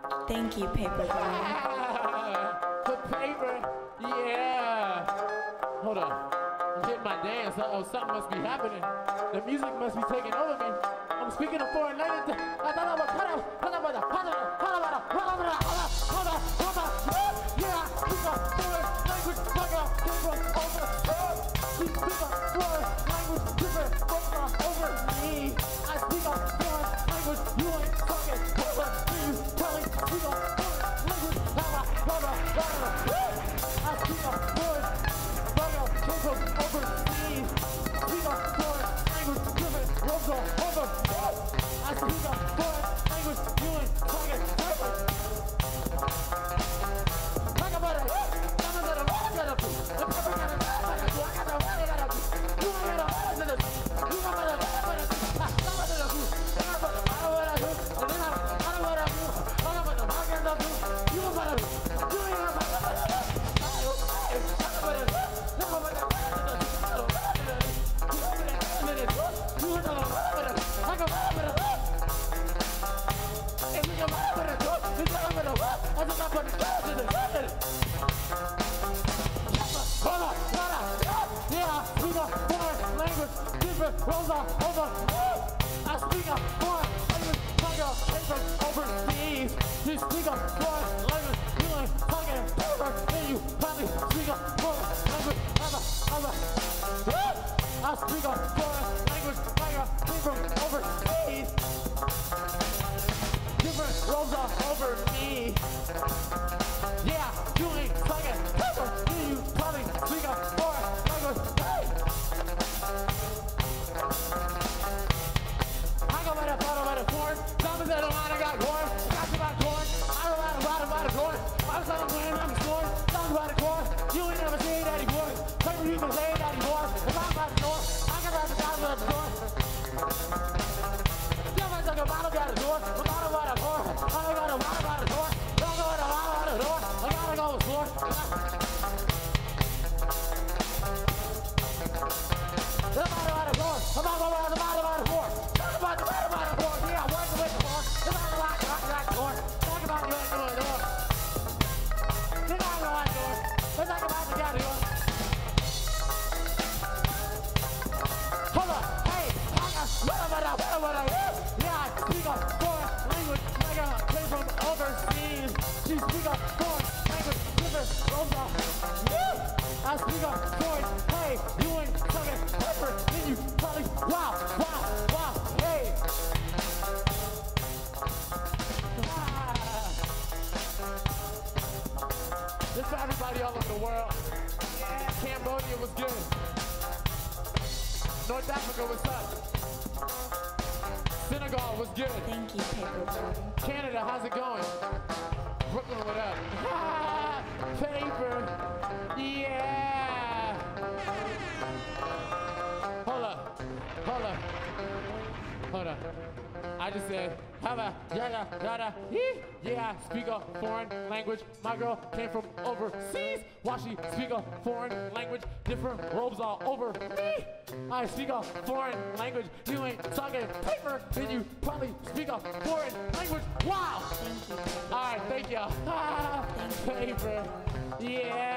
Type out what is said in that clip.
Thank you, Paperboy. The paper, yeah. Hold on, I'm getting my dance. Uh-oh, something must be happening. The music must be taking over me. I'm speaking a foreign language. Yeah, speak a foreign language. My girl came from overseas. She speak a foreign language different from over me. I speak a foreign language. You ain't talking over me. You telling speak a foreign language. I speak a foreign. My girl came from overseas. Speak a foreign language different from over. I speak a foreign language. You ain't talking over. Rosa, over. I speak a foreign language. My girl came from overseas. You speak a foreign language. You ain't talking paper. Then you probably speak a foreign language. I speak a foreign language. My girl came from overseas. Different Rosa over me. Yeah, you ain't talking paper. Then you probably speak a foreign language. Hey! I go by the bottle by the corn. Diamonds that don't mind, I got corn. Got you by corn. I don't ride by the corn. I'm selling playing, I'm scoring. Diamonds by the corn. You ain't never seen daddy boy. Paper you can say daddy boy. If I'm by the door, I can ride the diamonds by the door. Diamonds like a bottle by the door. A bottle by the door. I got a bottle by the door. Don't go with a bottle by the door. I gotta go with the floor. The bottle by the door. I'm not going to the bottle by the door. Talk about the bottle by the door. Yeah, I'm working with the door. The bottle by the door. Talk about the door. The bottle by the door. Let's talk about the door. Hold on. Hey, what I yeah, I speak a foreign language. My girl came from overseas. She speak a foreign language. Different Rosa. I speak a foreign. Hey, you ain't talking paper. Then you probably wow, hey. This for everybody all over the world. Yeah, Cambodia was good. North Africa was up. Senegal was good. Thank you, Paperboy. Canada, how's it going? Brooklyn, what up? Paper, yeah. Hold up. I just said, yada, yeah, I speak a foreign language. My girl came from overseas. Why she speak a foreign language? Different robes all over me. I speak a foreign language. You ain't talking paper, then you probably speak a foreign language. Wow. Thank you. All right, thank y'all. Paper, yeah.